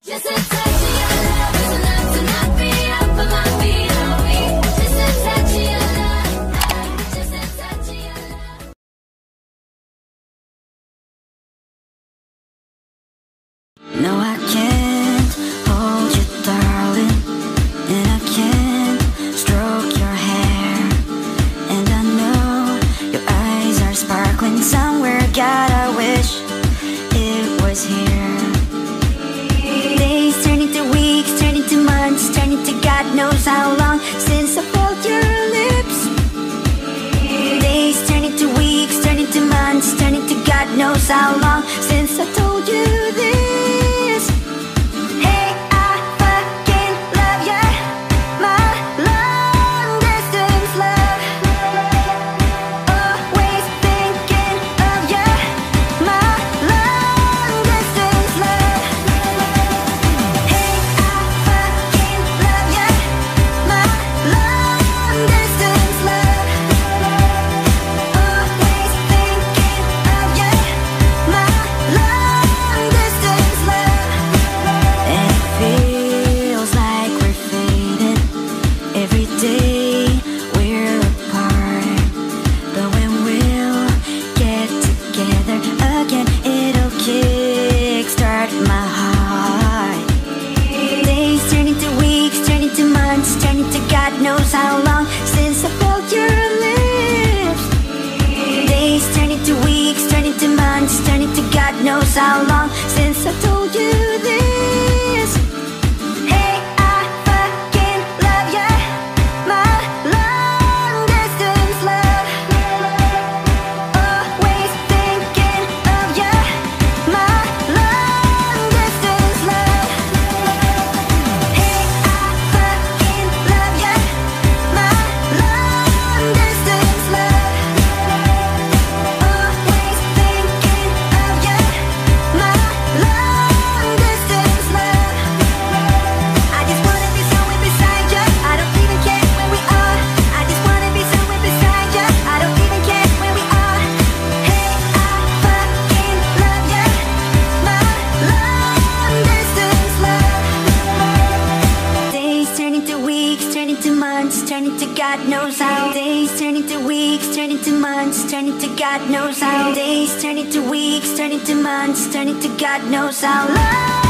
Just a touch of your love is enough to knock me off of my feet, oh me. Just a touch of your love, just a touch of your love. No, I can't hold you, darling, and I can't stroke your hair. And I know your eyes are sparkling somewhere. God, I wish it was here. Days turn into weeks, turn into months, turn into God knows how long since I felt your lips. Days turn into weeks, turn into months, turn into God knows how long since I told you this. Hey, I fucking love ya, my long distance love. Always thinking of ya, my long distance love. Hey, I fucking love ya, my long distance love. Always thinking of ya, my long distance love. And it feels like we're faded every day we're apart. But when we'll get together again, it'll kickstart my heart. Days turn into weeks, turn into months, turn into God knows how long since I felt your lips. Days turn into weeks, turn into months, turn into God knows how long since I told you this. Hey, I fucking love ya, my long distance love. Always thinking of ya, my long distance love. Hey, I fucking love ya, my long distance love. Always thinking of ya, my long distance love. I just wanna be somewhere beside ya. I don't even care where we are. I just wanna be somewhere beside ya. I don't even care where we are. Hey, I fucking love ya, my long distance love. Days turn into weeks, turn into months, turn into God knows how. Days turn into weeks, turn into months, turn into God knows how. Days turn into weeks, turn into months, turn into God knows how long.